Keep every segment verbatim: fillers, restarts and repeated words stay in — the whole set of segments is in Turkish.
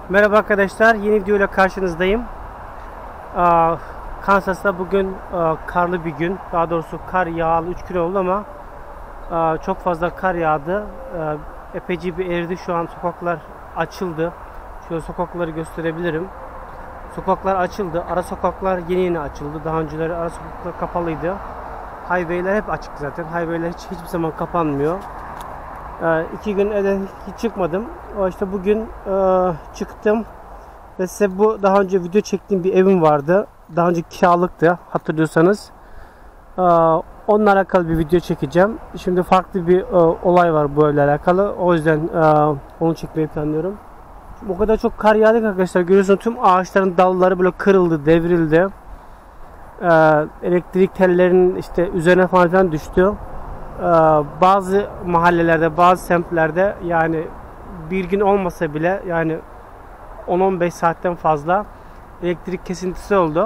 Merhaba arkadaşlar, yeni video ile karşınızdayım. Aa, Kansas'ta bugün aa, karlı bir gün. Daha doğrusu kar yağalı üç gün oldu ama aa, çok fazla kar yağdı. Aa, epeyce bir eridi. Şu an sokaklar açıldı. Şöyle sokakları gösterebilirim. Sokaklar açıldı. Ara sokaklar yeni yeni açıldı. Daha önceleri ara sokaklar kapalıydı. Highway'ler hep açık zaten. Highway'ler hiç hiçbir zaman kapanmıyor. Ee, iki gün evden hiç çıkmadım. O işte bugün e, çıktım ve size bu daha önce video çektiğim bir evim vardı. Daha önce kiralıktı hatırlıyorsanız. Ee, onunla alakalı bir video çekeceğim. Şimdi farklı bir e, olay var bu evle alakalı. O yüzden e, onu çekmeyi planlıyorum. Bu kadar çok kar yağdı arkadaşlar. Görüyorsunuz tüm ağaçların dalları böyle kırıldı, devrildi. Ee, elektrik tellerinin işte üzerine falan filan düştü. Bazı mahallelerde, bazı semtlerde yani bir gün olmasa bile yani on on beş saatten fazla elektrik kesintisi oldu.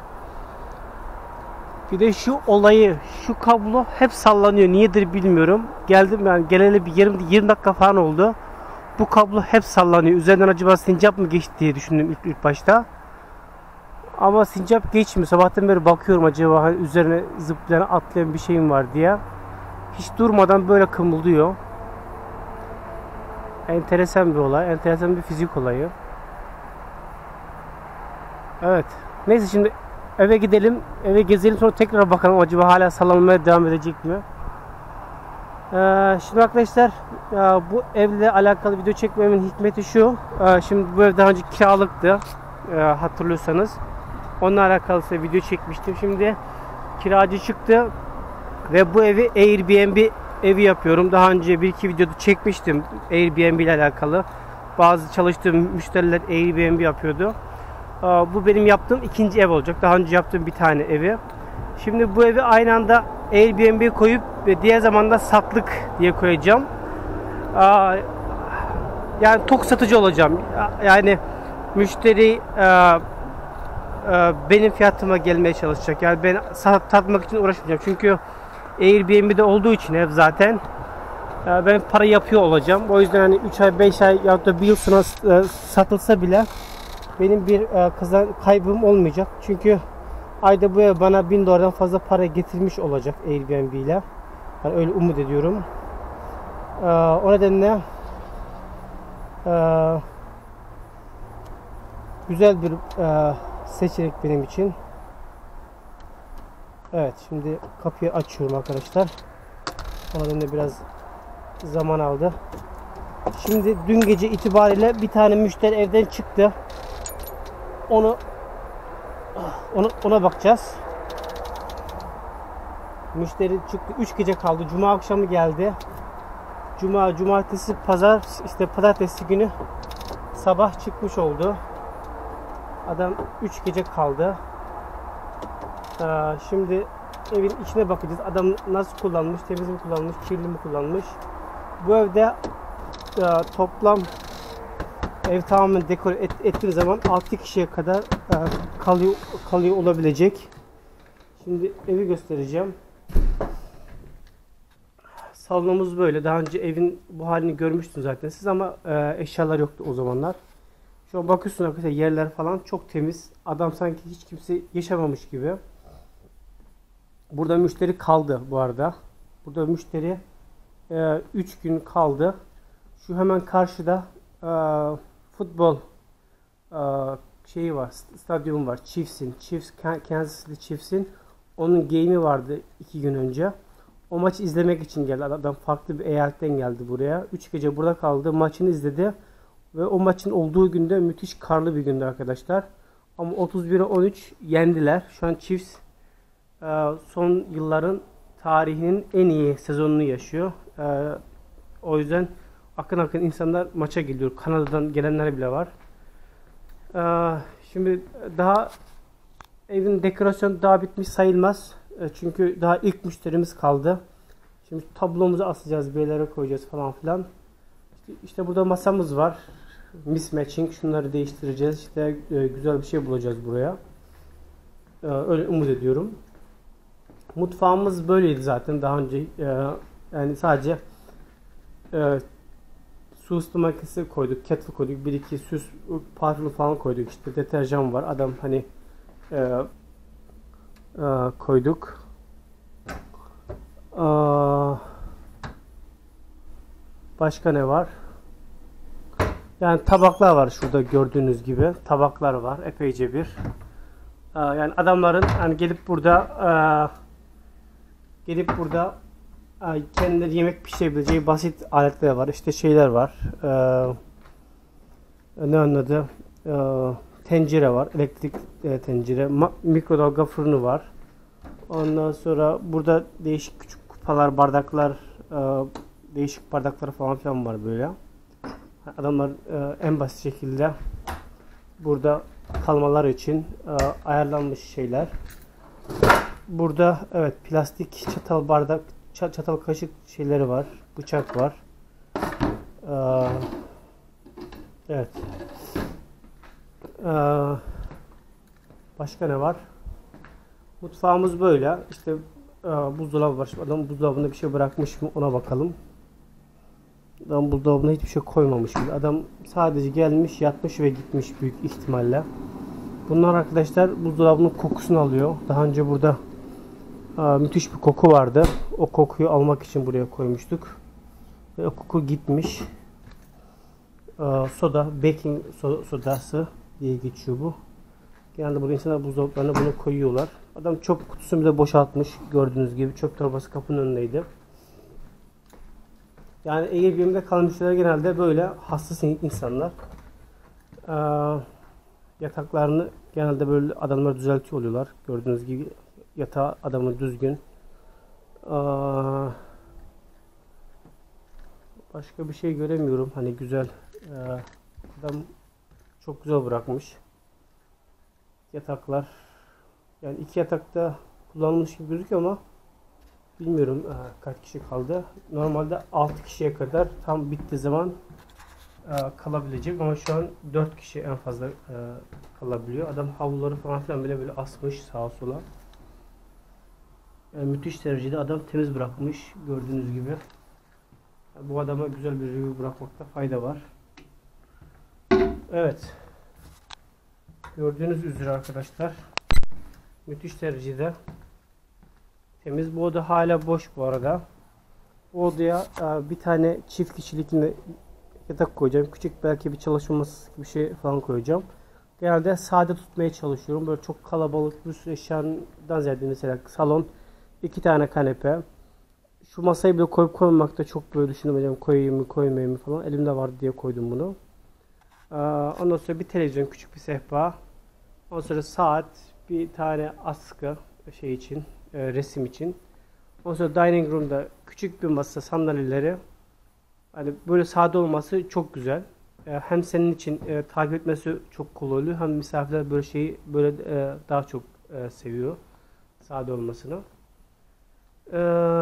Bir de şu olayı, şu kablo hep sallanıyor. Niyedir bilmiyorum. Geldim yani geleli bir yirmi, yirmi dakika falan oldu. Bu kablo hep sallanıyor. Üzerinden acaba sincap mı geçti diye düşündüm ilk, ilk başta. Ama sincap geçmiyor. Sabahtan beri bakıyorum acaba hani üzerine zıplayan, atlayan bir şeyim var diye. Hiç durmadan böyle kımıldıyor. Enteresan bir olay. Enteresan bir fizik olayı. Evet. Neyse şimdi eve gidelim. Eve gezelim sonra tekrar bakalım acaba hala sallanmaya devam edecek mi? Ee, şimdi arkadaşlar bu evle alakalı video çekmemin hikmeti şu. Ee, şimdi bu ev daha önce kiralıktı. Ee, hatırlıyorsanız. Onunla alakalı size video çekmiştim. Şimdi kiracı çıktı. Ve bu evi Airbnb evi yapıyorum. Daha önce bir iki videoda çekmiştim Airbnb ile alakalı. Bazı çalıştığım müşteriler Airbnb yapıyordu. Bu benim yaptığım ikinci ev olacak. Daha önce yaptığım bir tane evi. Şimdi bu evi aynı anda Airbnb koyup ve diğer zamanda satlık diye koyacağım. Yani tok satıcı olacağım. Yani müşteri benim fiyatıma gelmeye çalışacak. Yani ben satmak için uğraşmayacağım. Çünkü Airbnb'de olduğu için ev zaten ben para yapıyor olacağım. O yüzden hani üç ay beş ay ya da bir yıl sonra satılsa bile benim bir kazan kaybım olmayacak. Çünkü ayda bu ev bana bin dolardan fazla para getirmiş olacak Airbnb ile. Yani öyle umut ediyorum. O nedenle güzel bir seçenek benim için. Evet, şimdi kapıyı açıyorum arkadaşlar. O nedenle biraz zaman aldı. Şimdi dün gece itibariyle bir tane müşteri evden çıktı. Onu onu ona bakacağız. Müşteri çıktı. üç gece kaldı. Cuma akşamı geldi. Cuma, cumartesi, pazar, işte pazartesi günü sabah çıkmış oldu. Adam üç gece kaldı. Ee, şimdi evin içine bakacağız. Adam nasıl kullanmış, temiz mi kullanmış, kirli mi kullanmış. Bu evde e, toplam ev tamamen dekore et, ettiği zaman altı kişiye kadar e, kalıyor, kalıyor olabilecek. Şimdi evi göstereceğim. Salonumuz böyle. Daha önce evin bu halini görmüştünüz zaten siz ama e, eşyalar yoktu o zamanlar. Şu an bakıyorsunuz arkadaşlar yerler falan çok temiz. Adam sanki hiç kimse yaşamamış gibi. Burada müşteri kaldı bu arada. Burada müşteri üç gün kaldı. Şu hemen karşıda e, futbol e, şeyi var. Stadyum var. Chiefs'in. Chiefs, Kansas City Chiefs'in. Onun game'i vardı iki gün önce. O maçı izlemek için geldi. Adam farklı bir eyaletten geldi buraya. üç gece burada kaldı. Maçını izledi. Ve o maçın olduğu günde müthiş karlı bir gündü arkadaşlar. Ama otuz bire on üç yendiler. Şu an Chiefs son yılların tarihinin en iyi sezonunu yaşıyor. O yüzden akın akın insanlar maça geliyor. Kanada'dan gelenler bile var. Şimdi daha evin dekorasyonu daha bitmiş sayılmaz. Çünkü daha ilk müşterimiz kaldı. Şimdi tablomuzu asacağız, bir yerlere koyacağız falan filan. İşte, işte burada masamız var. Mismatching. Şunları değiştireceğiz. İşte güzel bir şey bulacağız buraya. Öyle umut ediyorum. Mutfağımız böyleydi zaten daha önce. Yani sadece su ısıtma makinesi koyduk, kettle koyduk, bir iki süs parfüm falan koyduk, işte deterjan var. Adam hani e, e, koyduk. Aa, başka ne var? Yani tabaklar var şurada gördüğünüz gibi. Tabaklar var epeyce bir. Aa, yani adamların hani gelip burada aa, gelip burada aa, kendileri yemek pişirebileceği basit aletler var. İşte şeyler var. Aa, ne anladı? Aa, tencere var. Elektrik e, tencere. Ma- mikrodalga fırını var. Ondan sonra burada değişik küçük kupalar, bardaklar, aa, değişik bardaklar falan filan var böyle. Adamlar e, en basit şekilde burada kalmalar için e, ayarlanmış şeyler. Burada evet plastik çatal bardak, çatal kaşık şeyleri var. Bıçak var. E, evet. E, başka ne var? Mutfağımız böyle. İşte e, buzdolabı var. Şimdi adam buzdolabında bir şey bırakmış mı ona bakalım. Adam buzdolabına hiçbir şey koymamış gibi. Adam sadece gelmiş, yatmış ve gitmiş büyük ihtimalle. Bunlar arkadaşlar buzdolabının kokusunu alıyor. Daha önce burada a, müthiş bir koku vardı. O kokuyu almak için buraya koymuştuk. Ve o koku gitmiş. A, soda, baking so sodası diye geçiyor bu. Genelde burada insanlar buzdolaplarına bunu koyuyorlar. Adam çöp kutusunu bile boşaltmış. Gördüğünüz gibi çöp torbası kapının önündeydi. Yani Airbnb'de kalan müşteriler genelde böyle hassas insanlar. Ee, yataklarını genelde böyle adamlar düzeltiyor oluyorlar. Gördüğünüz gibi yatağı adamı düzgün. Ee, başka bir şey göremiyorum. Hani güzel. Ee, adam çok güzel bırakmış. Yataklar. Yani iki yatakta kullanılmış gibi gözüküyor ama bilmiyorum e, kaç kişi kaldı. Normalde altı kişiye kadar tam bittiği zaman e, kalabilecek ama şu an dört kişi en fazla e, kalabiliyor. Adam havluları falan filan bile böyle asmış sağa sola. Yani müthiş derecede adam temiz bırakmış gördüğünüz gibi. Yani bu adama güzel bir review bırakmakta fayda var. Evet. Gördüğünüz üzere arkadaşlar müthiş derecede temiz. Bu oda hala boş bu arada. Bu odaya e, bir tane çift kişilikli yatak koyacağım. Küçük belki bir çalışma masası gibi bir şey falan koyacağım. Genelde sade tutmaya çalışıyorum. Böyle çok kalabalık bir sürü eşyadan ziyade mesela salon, iki tane kanepe. Şu masayı bile koyup koymamakta çok böyle düşünüyorum. Koyayım mı koymayayım mı falan. Elimde vardı diye koydum bunu. E, ondan sonra bir televizyon, küçük bir sehpa. Ondan sonra saat, bir tane askı şey için. E, resim için. Ondan sonra dining room'da küçük bir masa, sandalyeleri. Hani böyle sade olması çok güzel. E, hem senin için e, takip etmesi çok kolay oluyor. Hem misafirler böyle şeyi böyle e, daha çok e, seviyor. Sade olmasını. E,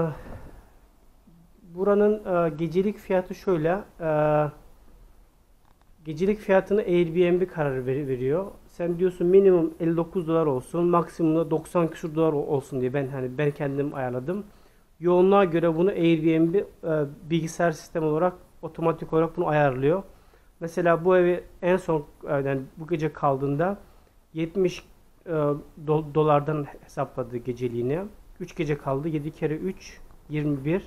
buranın e, gecelik fiyatı şöyle. E, gecelik fiyatını Airbnb karar veriyor. Sen diyorsun minimum elli dokuz dolar olsun, maksimumda doksan küsur dolar olsun diye ben hani ben kendim ayarladım. Yoğunluğa göre bunu Airbnb e, bilgisayar sistemi olarak otomatik olarak bunu ayarlıyor. Mesela bu evi en son e, yani bu gece kaldığında yetmiş e, do, dolardan hesapladı geceliğini. üç gece kaldı. yedi kere üç yirmi bir.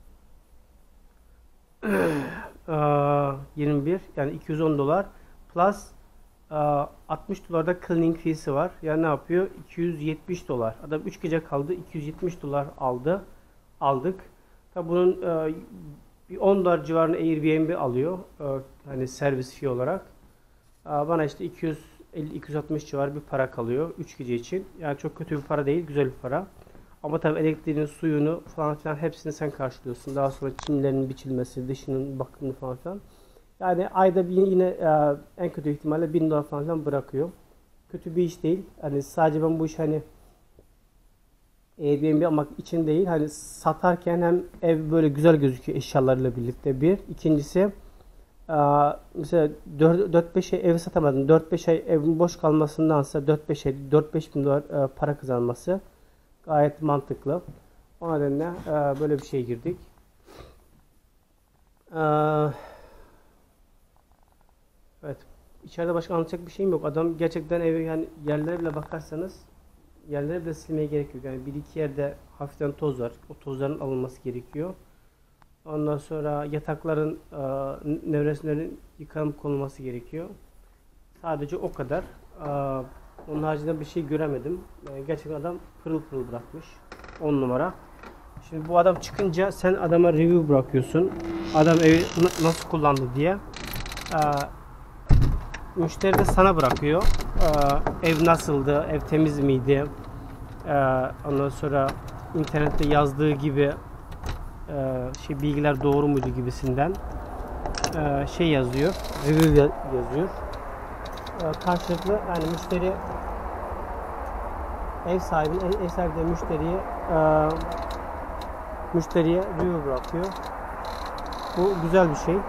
e, yirmi bir yani iki yüz on dolar plus altmış dolarda cleaning fee'si var. Yani ne yapıyor? iki yüz yetmiş dolar. Adam üç gece kaldı. iki yüz yetmiş dolar aldı. Aldık. Tabi bunun e, bir on dolar civarında Airbnb alıyor. E, hani servis fee olarak. E, bana işte iki yüz elli iki yüz altmış civarı bir para kalıyor üç gece için. Yani çok kötü bir para değil, güzel bir para. Ama tabi elektriğini, suyunu falan filan hepsini sen karşılıyorsun. Daha sonra çimlerin biçilmesi, dışının bakımı falan filan. Yani ayda bir yine e, en kötü ihtimalle bin dolar falan bırakıyor. Kötü bir iş değil. Hani sadece ben bu iş hani Airbnb almak için değil. Hani satarken hem ev böyle güzel gözüküyor eşyalarıyla birlikte bir. İkincisi e, mesela dört beş ay evi satamadım. dört beş ay evin boş kalmasındansa dört beş ay dört beş bin dolar e, para kazanması gayet mantıklı. O nedenle e, böyle bir şey girdik. Eee içeride başka anlatacak bir şeyim yok. Adam gerçekten evi, yani yerlere bile bakarsanız yerlere bile silmeye gerek yok. Yani bir iki yerde hafiften toz var. O tozların alınması gerekiyor. Ondan sonra yatakların e, nevresimlerin yıkanıp konulması gerekiyor. Sadece o kadar. E, onun haricinde bir şey göremedim. E, gerçekten adam pırıl pırıl bırakmış. on numara. Şimdi bu adam çıkınca sen adama review bırakıyorsun. Adam evi nasıl kullandı diye. E, müşteri de sana bırakıyor. E, ev nasıldı? Ev temiz miydi? E, ondan sonra internette yazdığı gibi e, şey bilgiler doğru muydu gibisinden e, şey yazıyor. Review yazıyor. E, karşılıklı yani müşteri ev sahibi ev sahibi de müşteriye e, müşteriye review bırakıyor. Bu güzel bir şey.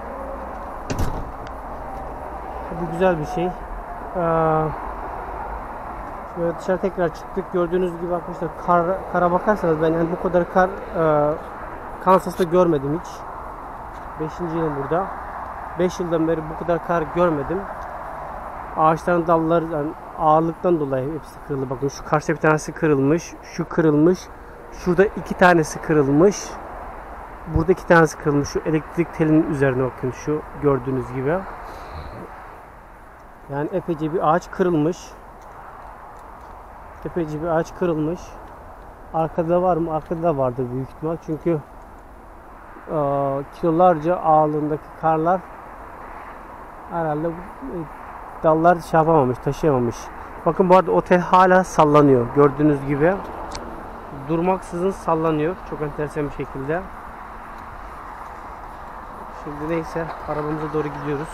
Bu güzel bir şey. Ee, şöyle dışarı tekrar çıktık. Gördüğünüz gibi arkadaşlar kar, kara bakarsanız ben yani bu kadar kar e, Kansas'ta görmedim hiç. beşinci yılım burada. beş yıldan beri bu kadar kar görmedim. Ağaçların dalları yani ağırlıktan dolayı hepsi kırıldı. Bakın şu karşıda bir tanesi kırılmış. Şu kırılmış. Şurada iki tanesi kırılmış. Burada iki tanesi kırılmış. Şu elektrik telinin üzerine bakın, şu gördüğünüz gibi. Yani epeyce bir ağaç kırılmış. Epeyce bir ağaç kırılmış. Arkada var mı? Arkada da vardır büyük ihtimal. Çünkü e, kilolarca ağırlığındaki karlar herhalde dallar şey yapamamış, taşıyamamış. Bakın bu arada otel hala sallanıyor. Gördüğünüz gibi. Durmaksızın sallanıyor. Çok enteresan bir şekilde. Şimdi neyse arabamıza doğru gidiyoruz.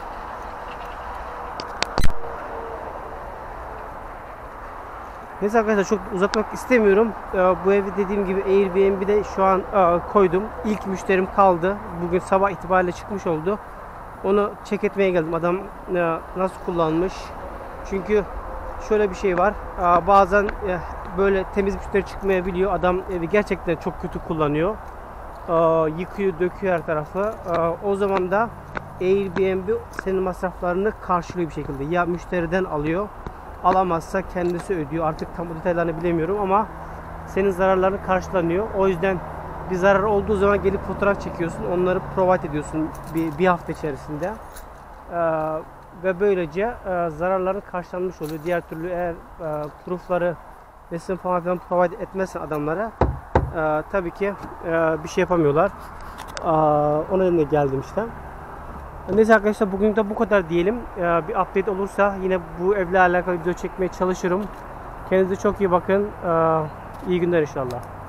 Neyse arkadaşlar çok uzatmak istemiyorum. Bu evi dediğim gibi Airbnb'de şu an koydum. İlk müşterim kaldı. Bugün sabah itibariyle çıkmış oldu. Onu check etmeye geldim. Adam nasıl kullanmış. Çünkü şöyle bir şey var. Bazen böyle temiz müşteri çıkmayabiliyor. Adam evi gerçekten çok kötü kullanıyor. Yıkıyor, döküyor her tarafı. O zaman da Airbnb senin masraflarını karşılıyor bir şekilde. Ya müşteriden alıyor, alamazsa kendisi ödüyor. Artık tam bu detaylarını bilemiyorum ama senin zararlarını karşılanıyor. O yüzden bir zarar olduğu zaman gelip fotoğraf çekiyorsun. Onları provide ediyorsun bir, bir hafta içerisinde. Ee, ve böylece e, zararların karşılanmış oluyor. Diğer türlü eğer e, proofları, resim falan filan provide etmezsen adamlara e, tabii ki e, bir şey yapamıyorlar. E, o nedenle geldim işte. Neyse arkadaşlar bugün de bu kadar diyelim. Ee, bir update olursa yine bu evle alakalı video çekmeye çalışırım. Kendinize çok iyi bakın. Ee, iyi günler inşallah.